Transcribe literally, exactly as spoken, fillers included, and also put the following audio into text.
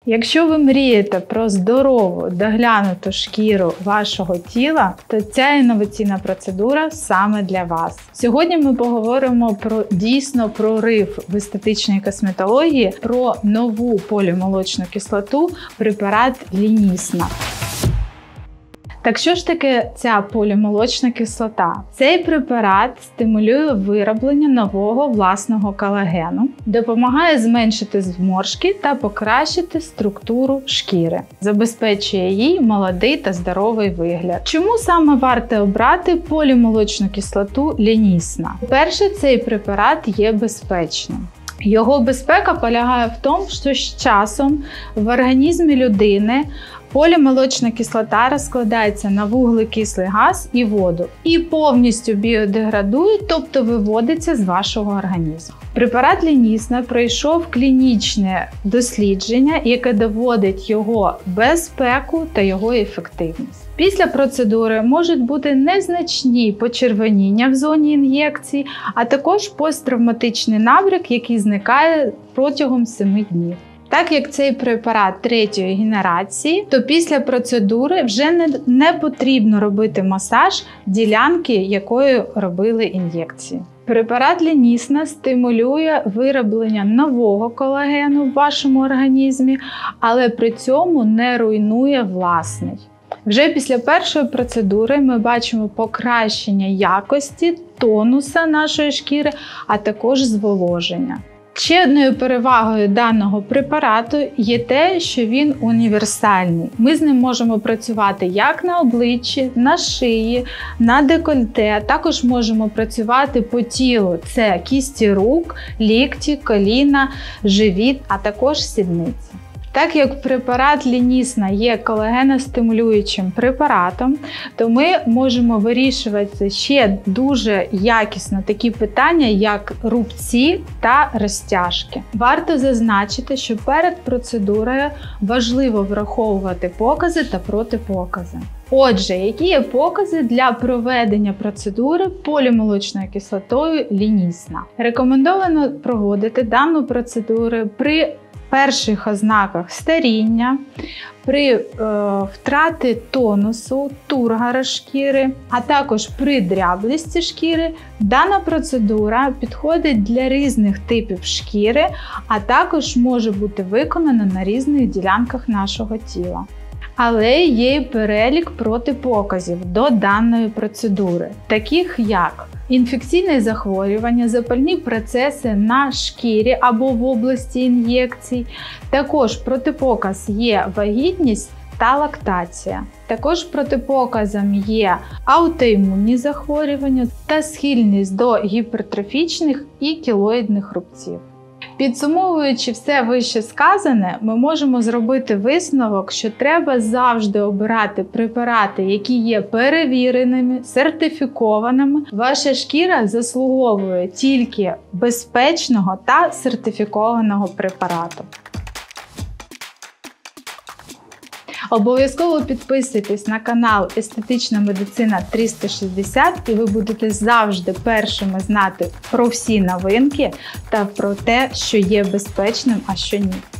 Якщо ви мрієте про здорову, доглянуту шкіру вашого тіла, то ця інноваційна процедура саме для вас. Сьогодні ми поговоримо про дійсно прорив в естетичній косметології, про нову полімолочну кислоту препарат Лінісна. Так що ж таке ця полімолочна кислота? Цей препарат стимулює вироблення нового власного колагену, допомагає зменшити зморшки та покращити структуру шкіри, забезпечує їй молодий та здоровий вигляд. Чому саме варто обрати полімолочну кислоту Лінісна? По-перше, цей препарат є безпечним. Його безпека полягає в тому, що з часом в організмі людини полімолочна кислота розкладається на вуглекислий газ і воду і повністю біодеградує, тобто виводиться з вашого організму. Препарат Лінісна пройшов клінічне дослідження, яке доводить його безпеку та його ефективність. Після процедури можуть бути незначні почервоніння в зоні ін'єкції, а також посттравматичний набряк, який зникає протягом семи днів. Так як цей препарат третьої генерації, то після процедури вже не, не потрібно робити масаж ділянки, якою робили ін'єкції. Препарат Лінісна стимулює вироблення нового колагену в вашому організмі, але при цьому не руйнує власний. Вже після першої процедури ми бачимо покращення якості тонуса нашої шкіри, а також зволоження. Ще одною перевагою даного препарату є те, що він універсальний. Ми з ним можемо працювати як на обличчі, на шиї, на декольте, також можемо працювати по тілу. Це кісті рук, лікті, коліна, живіт, а також сідниці. Так як препарат Лінісна є колагеностимулюючим препаратом, то ми можемо вирішувати ще дуже якісно такі питання, як рубці та розтяжки. Варто зазначити, що перед процедурою важливо враховувати покази та протипокази. Отже, які є покази для проведення процедури полімолочною кислотою Лінісна? Рекомендовано проводити дану процедуру при перших ознаках старіння, при е, втрати тонусу, тургора шкіри, а також при дряблості шкіри. Дана процедура підходить для різних типів шкіри, а також може бути виконана на різних ділянках нашого тіла. Але є і перелік протипоказів до даної процедури, таких як інфекційне захворювання, запальні процеси на шкірі або в області ін'єкцій. Також протипоказ є вагітність та лактація. Також протипоказом є аутоімунні захворювання та схильність до гіпертрофічних і кілоїдних рубців. Підсумовуючи все вище сказане, ми можемо зробити висновок, що треба завжди обирати препарати, які є перевіреними, сертифікованими. Ваша шкіра заслуговує тільки безпечного та сертифікованого препарату. Обов'язково підписуйтесь на канал Естетична медицина триста шістдесят і ви будете завжди першими знати про всі новинки та про те, що є безпечним, а що ні.